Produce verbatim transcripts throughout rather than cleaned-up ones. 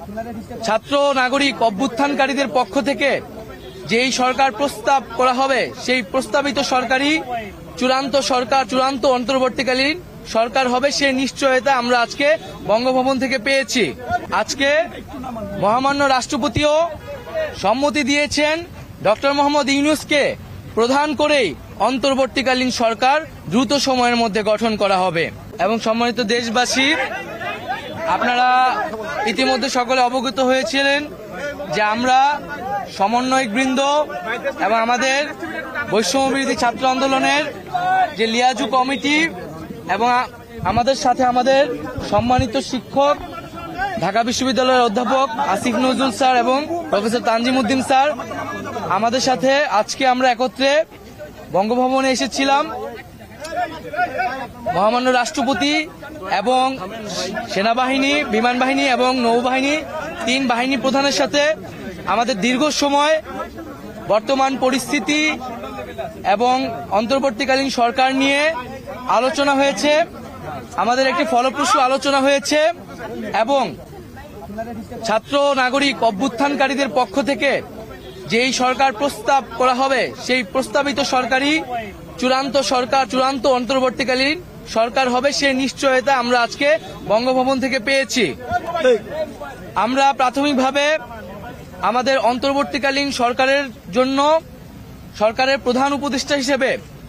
ছাত্র নাগরিক অভ্যুত্থানকারীদের পক্ষ থেকে যেই সরকার প্রস্তাব করা হবে সেই প্রস্তাবিত সরকারি চূড়ান্ত সরকার চূড়ান্ত অন্তর্বর্তীকালীন সরকার হবে সেই নিশ্চয়তা আমরা আজকে বঙ্গভবন থেকে পেয়েছি। আজকে মহামান্য রাষ্ট্রপতিও সম্মতি দিয়েছেন ডক্টর মোহাম্মদ ইউনূসকে প্রধান করেই অন্তর্বর্তীকালীন সরকার দ্রুত সময়ের মধ্যে গঠন করা হবে। এবং সম্মানিত দেশবাসী, আপনারা ইতিমধ্যে সকলে অবগত হয়েছিলেন যে আমরা সমন্বয়কবৃন্দ এবং আমাদের বৈষম্যবিরোধী ছাত্র আন্দোলনের যে লিয়াজু কমিটি এবং আমাদের সাথে আমাদের সম্মানিত শিক্ষক ঢাকা বিশ্ববিদ্যালয়ের অধ্যাপক আসিফ নজরুল স্যার এবং প্রফেসর তানজিম উদ্দিন স্যার আমাদের সাথে আজকে আমরা একত্রে বঙ্গভবনে এসেছিলাম। মহামান্য রাষ্ট্রপতি এবং সেনাবাহিনী, বিমান বাহিনী এবং নৌবাহিনী তিন বাহিনী প্রধানের সাথে আমাদের দীর্ঘ সময় বর্তমান পরিস্থিতি এবং অন্তর্বর্তীকালীন সরকার নিয়ে আলোচনা হয়েছে। আমাদের একটি ফলপ্রসূ আলোচনা হয়েছে এবং ছাত্র নাগরিক অভ্যুত্থানকারীদের পক্ষ থেকে যেই সরকার প্রস্তাব করা হবে সেই প্রস্তাবিত সরকারি চূড়ান্ত সরকার চূড়ান্ত অন্তর্বর্তীকালীন সরকার হবে সেই নিশ্চয়তা আমরা আজকে বঙ্গভবন থেকে পেয়েছি। আমরা প্রাথমিকভাবে আমাদের অন্তর্বর্তীকালীন সরকারের জন্য সরকারের প্রধান উপদেষ্টা হিসেবে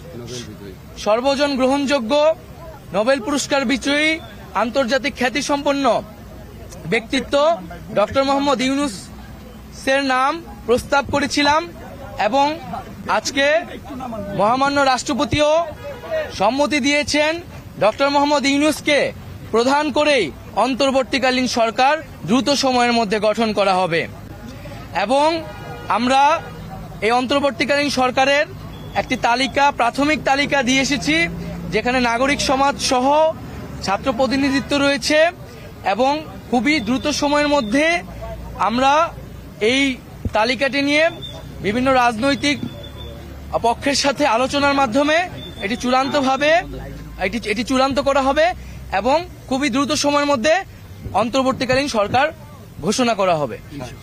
সর্বজন গ্রহণযোগ্য নোবেল পুরস্কার বিজয়ী আন্তর্জাতিক খ্যাতিসম্পন্ন ব্যক্তিত্ব ডক্টর মোহাম্মদ ইউনূসের নাম প্রস্তাব করেছিলাম এবং আজকে মহামান্য রাষ্ট্রপতিও সম্মতি দিয়েছেন ডক্টর মোহাম্মদ ইউনূসকে প্রধান করেই অন্তর্বর্তীকালীন সরকার দ্রুত সময়ের মধ্যে গঠন করা হবে। এবং আমরা এই অন্তর্বর্তীকালীন সরকারের একটি তালিকা প্রাথমিক তালিকা দিয়ে এসেছি যেখানে নাগরিক সমাজ সহ ছাত্র প্রতিনিধিত্ব রয়েছে এবং খুবই দ্রুত সময়ের মধ্যে আমরা এই তালিকাটি নিয়ে বিভিন্ন রাজনৈতিক পক্ষের সাথে আলোচনার মাধ্যমে এটি চূড়ান্তভাবে এটি এটি চূড়ান্ত করা হবে এবং খুবই দ্রুত সময়ের মধ্যে অন্তর্বর্তীকালীন সরকার ঘোষণা করা হবে।